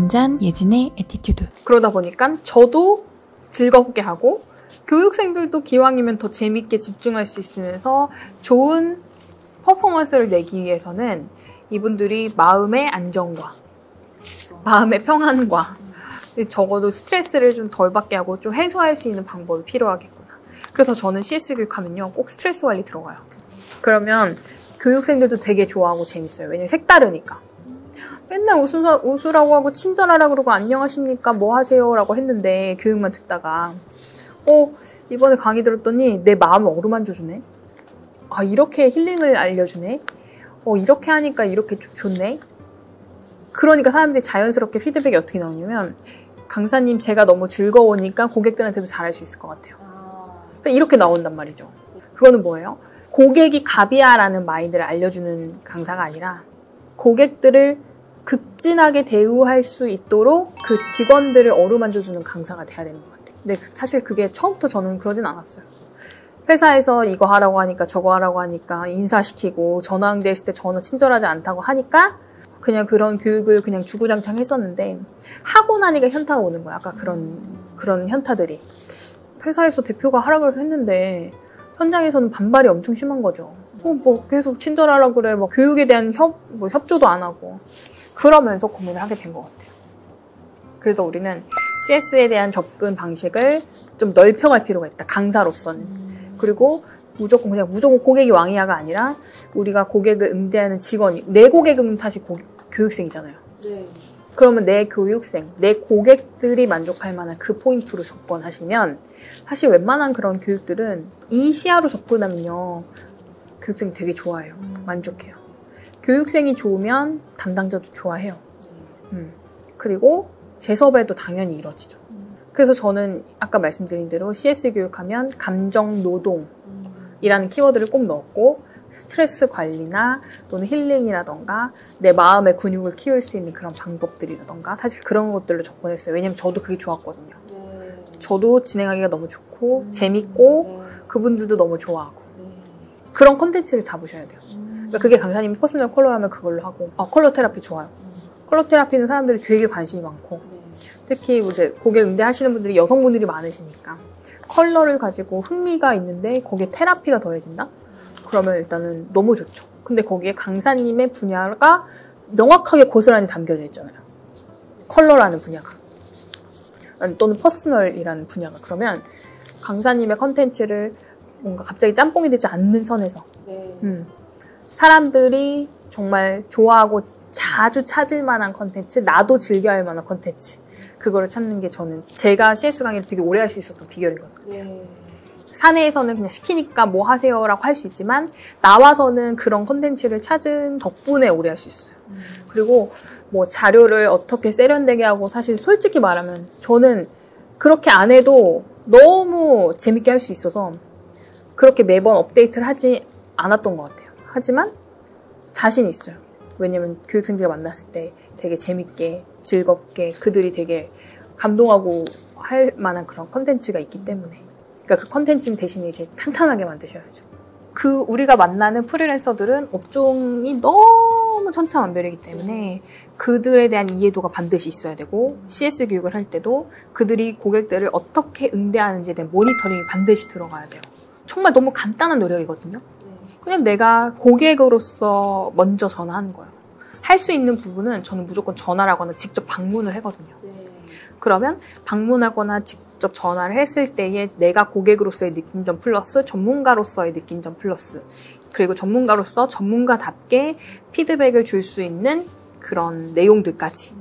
점잖 예진의 애티튜드. 그러다 보니까 저도 즐겁게 하고 교육생들도 기왕이면 더 재밌게 집중할 수 있으면서 좋은 퍼포먼스를 내기 위해서는 이분들이 마음의 안정과 마음의 평안과 적어도 스트레스를 좀 덜 받게 하고 좀 해소할 수 있는 방법이 필요하겠구나. 그래서 저는 CS 교육하면요 꼭 스트레스 관리 들어가요. 그러면 교육생들도 되게 좋아하고 재밌어요. 왜냐면 색다르니까. 맨날 웃으라고 하고 친절하라고 그러고 안녕하십니까 뭐 하세요 라고 했는데 교육만 듣다가 이번에 강의 들었더니 내 마음을 어루만져주네. 아 이렇게 힐링을 알려주네. 이렇게 하니까 이렇게 좋네. 그러니까 사람들이 자연스럽게 피드백이 어떻게 나오냐면 강사님 제가 너무 즐거우니까 고객들한테도 잘할 수 있을 것 같아요. 그러니까 이렇게 나온단 말이죠. 그거는 뭐예요? 고객이 갑이야 라는 마인드를 알려주는 강사가 아니라 고객들을 극진하게 대우할 수 있도록 그 직원들을 어루만져주는 강사가 돼야 되는 것 같아요. 근데 사실 그게 처음부터 저는 그러진 않았어요. 회사에서 이거 하라고 하니까 저거 하라고 하니까 인사시키고 전화 응대했을 때 전혀 친절하지 않다고 하니까 그냥 그런 교육을 그냥 주구장창 했었는데 하고 나니까 현타가 오는 거야. 아까 그런 현타들이. 회사에서 대표가 하라고 했는데 현장에서는 반발이 엄청 심한 거죠. 뭐 계속 친절하라고 그래. 뭐 교육에 대한 협조도 안 하고. 그러면서 고민을 하게 된 것 같아요. 그래서 우리는 CS에 대한 접근 방식을 좀 넓혀갈 필요가 있다. 강사로서는. 그리고 무조건 고객이 왕이야가 아니라 우리가 고객을 응대하는 직원이 내 고객은 사실 교육생이잖아요. 네. 그러면 내 교육생, 내 고객들이 만족할 만한 그 포인트로 접근하시면 사실 웬만한 그런 교육들은 이 시야로 접근하면요. 교육생이 되게 좋아해요. 만족해요. 교육생이 좋으면 담당자도 좋아해요. 그리고 재섭에도 당연히 이루어지죠. 그래서 저는 아까 말씀드린 대로 CS 교육하면 감정 노동이라는 키워드를 꼭 넣었고 스트레스 관리나 또는 힐링이라던가 내 마음의 근육을 키울 수 있는 그런 방법들이라던가 사실 그런 것들로 접근했어요. 왜냐면 저도 그게 좋았거든요. 저도 진행하기가 너무 좋고 재밌고 그분들도 너무 좋아하고 그런 콘텐츠를 잡으셔야 돼요. 그러니까 그게 강사님이 퍼스널 컬러라면 그걸로 하고 컬러 테라피 좋아요. 컬러 테라피는 사람들이 되게 관심이 많고 특히 이제 고객 응대하시는 분들이 여성분들이 많으시니까 컬러를 가지고 흥미가 있는데 거기에 테라피가 더해진다? 그러면 일단은 너무 좋죠. 근데 거기에 강사님의 분야가 명확하게 고스란히 담겨져 있잖아요. 컬러라는 분야가 또는 퍼스널이라는 분야가. 그러면 강사님의 컨텐츠를 뭔가 갑자기 짬뽕이 되지 않는 선에서 사람들이 정말 좋아하고 자주 찾을 만한 컨텐츠, 나도 즐겨할 만한 컨텐츠 그거를 찾는 게 저는 제가 CS 강의를 되게 오래 할 수 있었던 비결이거든요. 사내에서는 그냥 시키니까 뭐 하세요라고 할 수 있지만 나와서는 그런 컨텐츠를 찾은 덕분에 오래 할 수 있어요. 그리고 뭐 자료를 어떻게 세련되게 하고 사실 솔직히 말하면 저는 그렇게 안 해도 너무 재밌게 할 수 있어서 그렇게 매번 업데이트를 하지 않았던 것 같아요. 하지만 자신 있어요. 왜냐면 교육생들을 만났을 때 되게 재밌게 즐겁게 그들이 되게 감동하고 할 만한 그런 컨텐츠가 있기 때문에 그러니까 그 컨텐츠는 대신에 이제 탄탄하게 만드셔야죠. 우리가 만나는 프리랜서들은 업종이 너무 천차만별이기 때문에 그들에 대한 이해도가 반드시 있어야 되고 CS 교육을 할 때도 그들이 고객들을 어떻게 응대하는지에 대한 모니터링이 반드시 들어가야 돼요. 정말 너무 간단한 노력이거든요. 그냥 내가 고객으로서 먼저 전화하는 거예요. 할 수 있는 부분은 저는 무조건 전화를 하거나 직접 방문을 하거든요. 그러면 방문하거나 직접 전화를 했을 때에 내가 고객으로서의 느낀점 플러스 전문가로서의 느낀점 플러스 그리고 전문가로서 전문가답게 피드백을 줄 수 있는 그런 내용들까지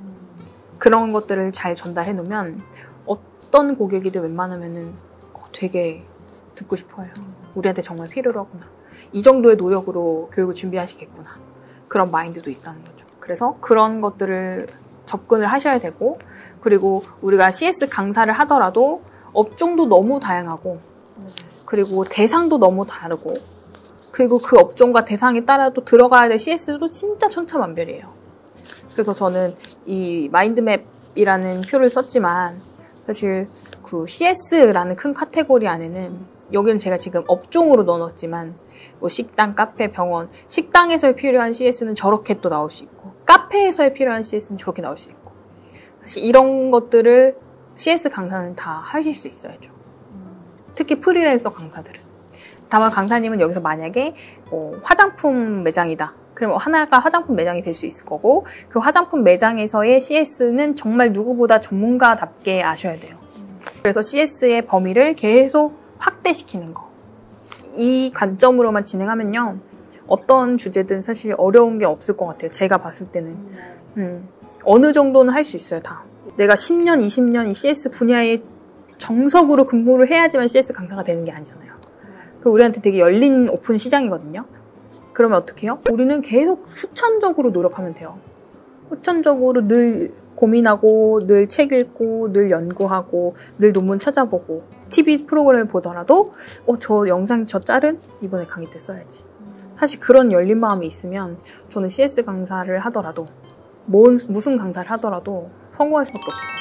그런 것들을 잘 전달해 놓으면 어떤 고객이든 웬만하면은 되게 듣고 싶어요. 우리한테 정말 필요로 하구나. 이 정도의 노력으로 교육을 준비하시겠구나. 그런 마인드도 있다는 거죠. 그래서 그런 것들을 접근을 하셔야 되고 그리고 우리가 CS 강사를 하더라도 업종도 너무 다양하고 그리고 대상도 너무 다르고 그리고 그 업종과 대상에 따라 또 들어가야 될 CS도 진짜 천차만별이에요. 그래서 저는 이 마인드맵이라는 표를 썼지만 사실 그 CS라는 큰 카테고리 안에는 여기는 제가 지금 업종으로 넣어놨지만 뭐 식당, 카페, 병원 식당에서 필요한 CS는 저렇게 또 나올 수 있고 카페에서 필요한 CS는 저렇게 나올 수 있고 사실 이런 것들을 CS 강사는 다 하실 수 있어야죠. 특히 프리랜서 강사들은. 다만 강사님은 여기서 만약에 화장품 매장이다. 그럼 하나가 화장품 매장이 될 수 있을 거고 그 화장품 매장에서의 CS는 정말 누구보다 전문가답게 아셔야 돼요. 그래서 CS의 범위를 계속 확대시키는 거. 이 관점으로만 진행하면요. 어떤 주제든 사실 어려운 게 없을 것 같아요. 제가 봤을 때는. 어느 정도는 할 수 있어요, 다. 내가 10년, 20년 이 CS 분야에 정석으로 근무를 해야지만 CS 강사가 되는 게 아니잖아요. 우리한테 되게 열린 오픈 시장이거든요. 그러면 어떻게 해요? 우리는 계속 후천적으로 노력하면 돼요. 후천적으로 늘 고민하고, 늘 책 읽고, 늘 연구하고, 늘 논문 찾아보고, TV 프로그램을 보더라도 저 영상, 저 짤은 이번에 강의 때 써야지. 사실 그런 열린 마음이 있으면 저는 CS 강사를 하더라도 무슨 강사를 하더라도 성공할 수밖에 없어요.